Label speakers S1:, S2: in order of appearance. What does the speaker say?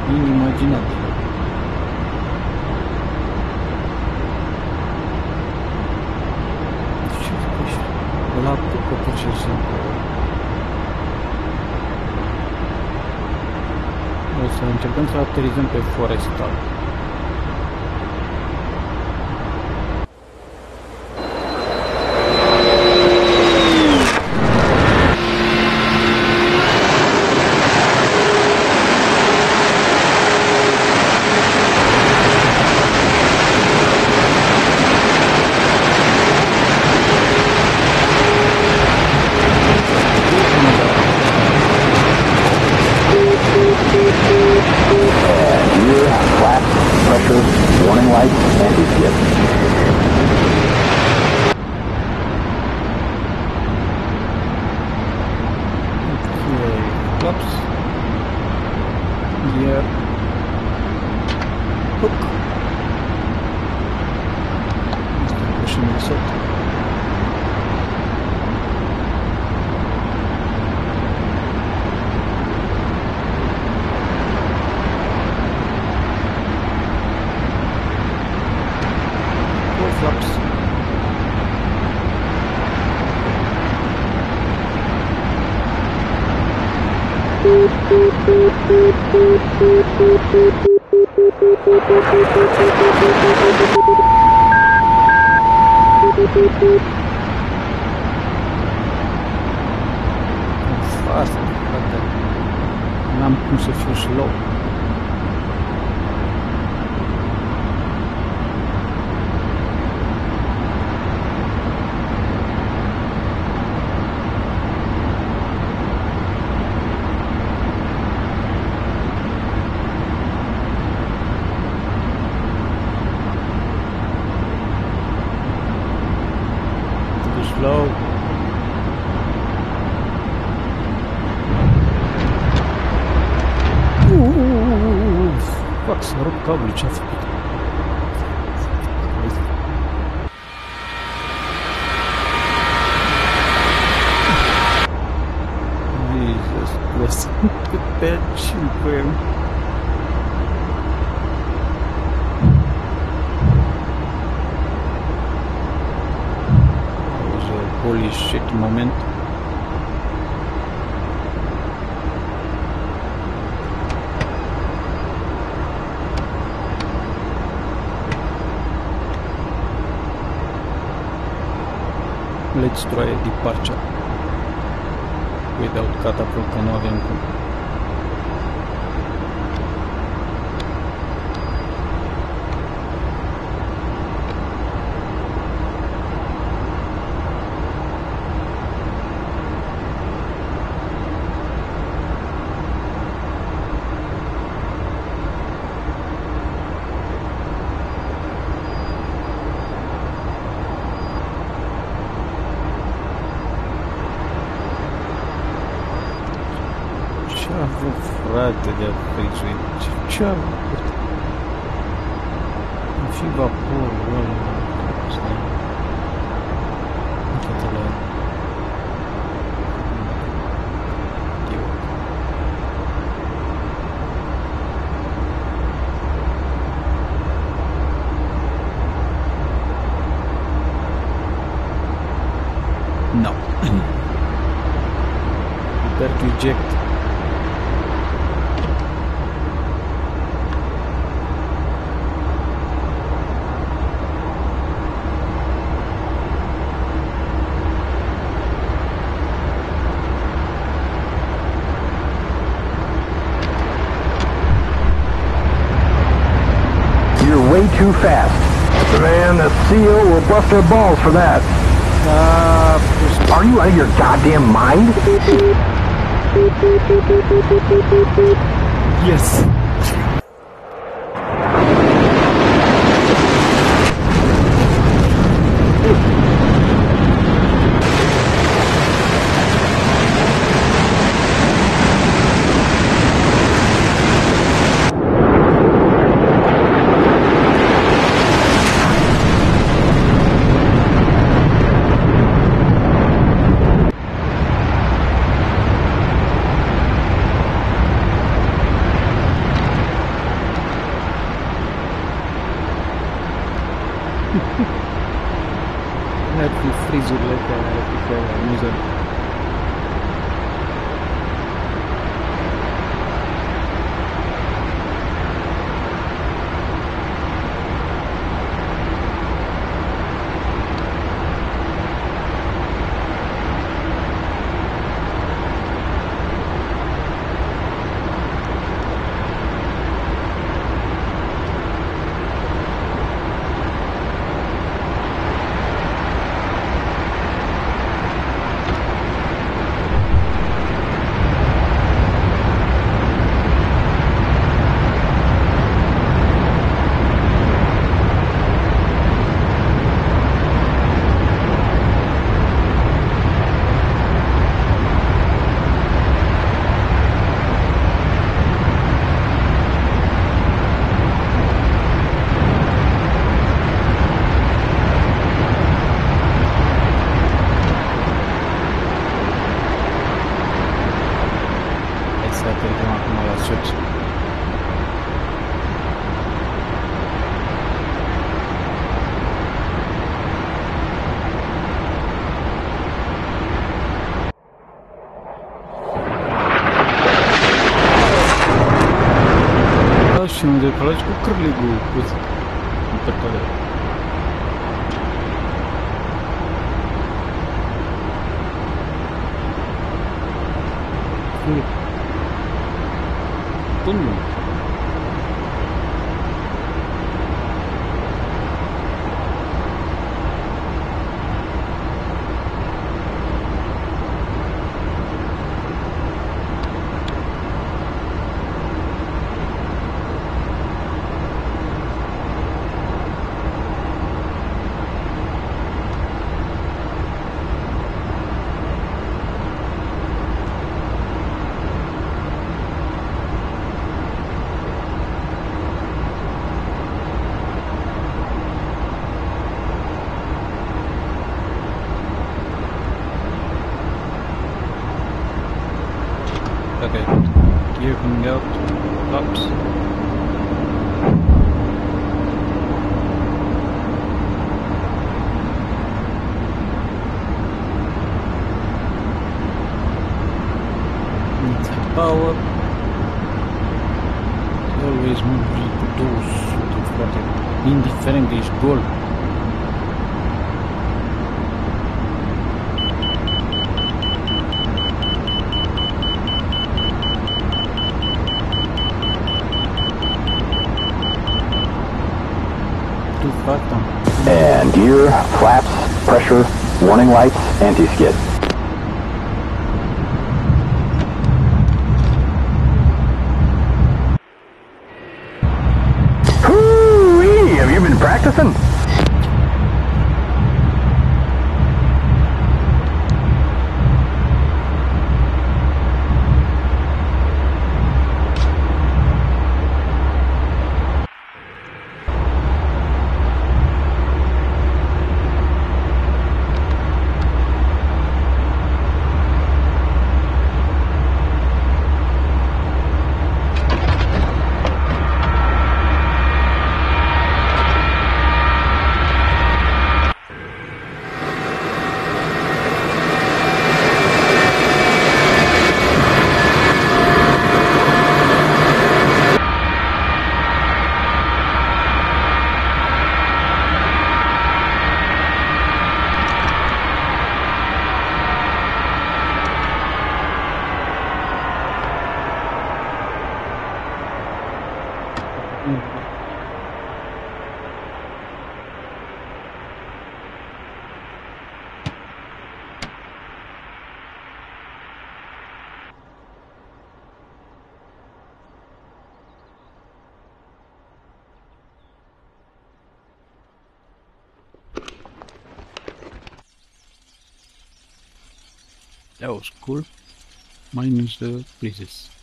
S1: inimaginabil. Ce zici? Ăla apucă pur și simplu. O să încercăm să aterizăm pe Forrestal.
S2: Warning lights and DCS.
S1: Okay, flaps. Gear. Hook. Este pushing this up. Flaps. Fast, frate. N-am cum să fiu slow. Slow. Fuck, să rup cablul, ce-a făcut? Jesus Christ, cât pe 5. Holy shit moment. Let's try a departure without catapult, că nu avem cum. Ce-a avut, frate, de aprețuit? Ce-a avut? În fi vaporul ăla. Uite-te la el. No. Prepare to eject.
S2: You're way too fast. Man, the CEO will bust their balls for that. Are you out of your goddamn mind?
S1: Yes. Ar fi frizurile care ar fi foarte amuzant. Și unde colegi cu cârligul pus în pertoare. Bunul. Okay, gear coming out, tops. Needs a power. Always move cu 200 foarte, indiferent că ești gol.
S2: And gear, flaps, pressure, warning lights, anti-skid. Hoo-wee! Have you been practicing?
S1: That was cool. Minus the breezes.